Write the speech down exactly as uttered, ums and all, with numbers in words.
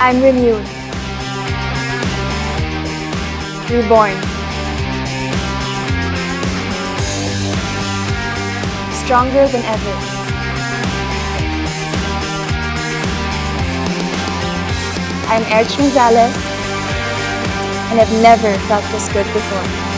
I'm renewed, reborn, stronger than ever. I'm Erich Gonzalez, and I've never felt this good before.